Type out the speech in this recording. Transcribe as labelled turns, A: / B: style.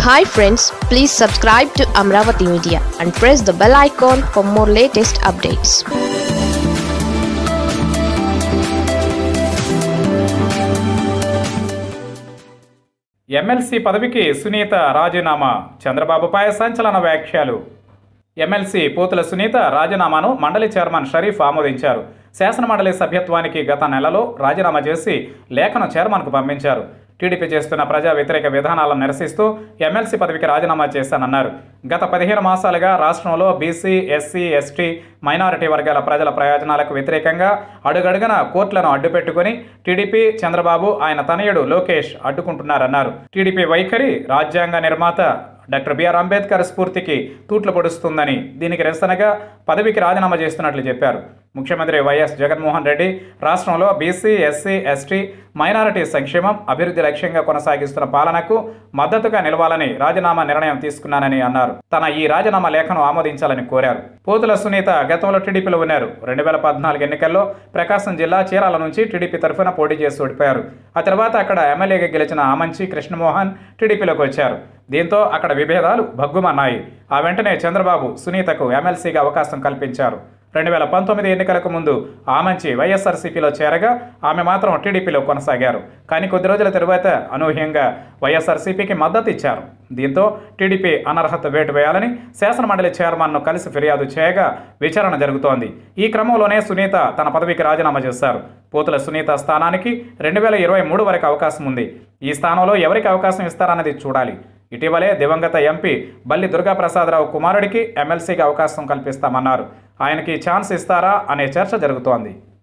A: Hi friends, please subscribe to Amaravathi Media and press the bell icon for more latest updates.
B: MLC పదవికి సునీత రాజీనామా, చంద్రబాబుపై సంచలన వ్యాఖ్యలు. MLC పోతుల సునీత రాజీనామాను మండలి చైర్మన్ షరీఫ్ ఆమోదించారు. శాసనమండలి సభ్యత్వానికి గత నెలలో రాజీనామా చేసి లేఖను చైర్మన్కు పంపించారు. టీడీపీ చేస్తున్న ప్రజా వ్యతిరేక విధానాలను నిరసిస్తూ MLC పదవికి రాజీనామా చేశానన్నారు. గత 15 మాసాలుగా రాష్ట్రంలో బీసీ, ఎస్సీ, ఎస్టీ, మైనారిటీ వర్గాల ప్రజల ప్రయోజనాలకు వ్యతిరేకంగా అడుగడుగున కోర్టులను అడ్డుపెట్టుకుని టీడీపీ, చంద్రబాబు, ఆయన తనయుడు లోకేష్ అడ్డుకుంటున్నారన్నారు. టీడీపీ వైఖరి రాజ్యాంగ నిర్మాత డాక్టర్ బిఆర్ అంబేద్కర్ స్ఫూర్తికి తూట్లు పొడుస్తుందని, దీనికి నిరసనగా పదవికి రాజీనామా చేస్తున్నట్లు చెప్పారు. ముఖ్యమంత్రి వైఎస్ జగన్మోహన్ రెడ్డి రాష్ట్రంలో బీసీ, ఎస్సీ, ఎస్టీ, మైనారిటీ సంక్షేమం, అభివృద్ధి లక్ష్యంగా కొనసాగిస్తున్న పాలనకు మద్దతుగా నిలవాలని రాజీనామా నిర్ణయం తీసుకున్నానని అన్నారు. తన ఈ రాజీనామా లేఖను ఆమోదించాలని కోరారు. పోతుల సునీత గతంలో టీడీపీలో ఉన్నారు. 2014 ఎన్నికల్లో ప్రకాశం జిల్లా చీరాల నుంచి టీడీపీ తరఫున పోటీ చేసి ఓడిపోయారు. ఆ తర్వాత అక్కడ ఎమ్మెల్యేగా గెలిచిన ఆమంచి కృష్ణమోహన్ టీడీపీలోకి వచ్చారు. దీంతో అక్కడ విభేదాలు భగ్గుమన్నాయి. ఆ వెంటనే చంద్రబాబు సునీతకు ఎమ్మెల్సీగా అవకాశం కల్పించారు. 2019 ఎన్నికలకు ముందు ఆమంచి వైఎస్ఆర్సీపీలో చేరగా ఆమె మాత్రం టీడీపీలో కొనసాగారు. కానీ కొద్ది రోజుల తరువాత అనూహ్యంగా వైఎస్ఆర్సీపీకి మద్దతు ఇచ్చారు. దీంతో టీడీపీ అనర్హత వేటు వేయాలని శాసనమండలి చైర్మన్ను కలిసి ఫిర్యాదు చేయగా విచారణ జరుగుతోంది. ఈ క్రమంలోనే సునీత తన పదవికి రాజీనామా చేశారు. పోతుల సునీత స్థానానికి 2023 వరకు అవకాశం ఉంది. ఈ స్థానంలో ఎవరికి అవకాశం ఇస్తారన్నది చూడాలి. ఇటీవలే దివంగత ఎంపీ బల్లి దుర్గాప్రసాదరావు కుమారుడికి ఎమ్మెల్సీగా అవకాశం కల్పిస్తామన్నారు. ఆయనకి ఛాన్స్ ఇస్తారా అనే చర్చ జరుగుతోంది.